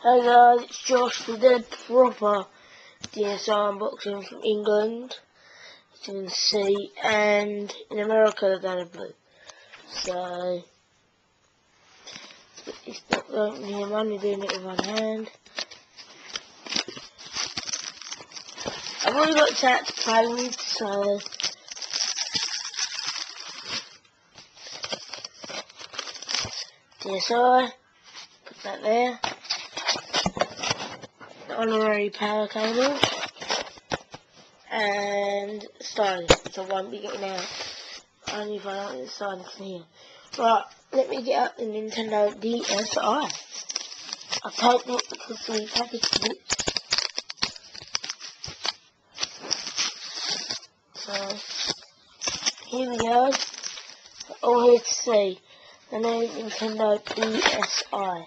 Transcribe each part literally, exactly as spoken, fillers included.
Hey guys, it's Josh with the proper D S R unboxing from England, as you can see, and in America they've done a blue. So, it's not going here, I'm only doing it with one hand. I've already got that to play with, so D S R, put that there. Honorary power cable and stylus, so I won't be getting out only if I don't get the stylus in here. Right, let me get out the Nintendo D S I. I've taken it because the package is so here we go. All here to see the new Nintendo D S I.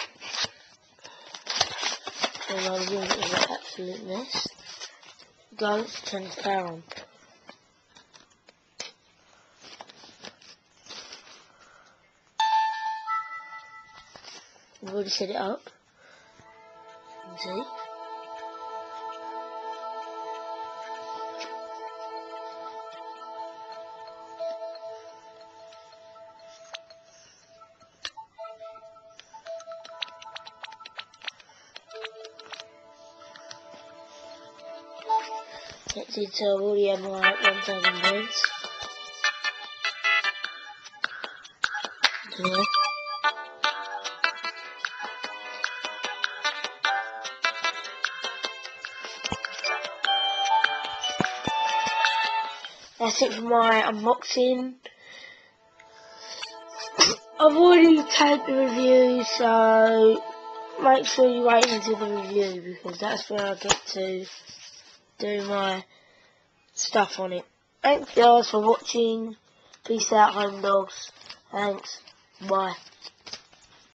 My room is an absolute mess. Go, let's turn the power on. I've already set it up. You can see. Let's see, so I've already had my one thousand points. Yeah. That's it for my unboxing. I've already tagged the review, so make sure you wait until the review because that's where I get to do my stuff on it. Thanks guys for watching. Peace out, home dogs. Thanks. Bye.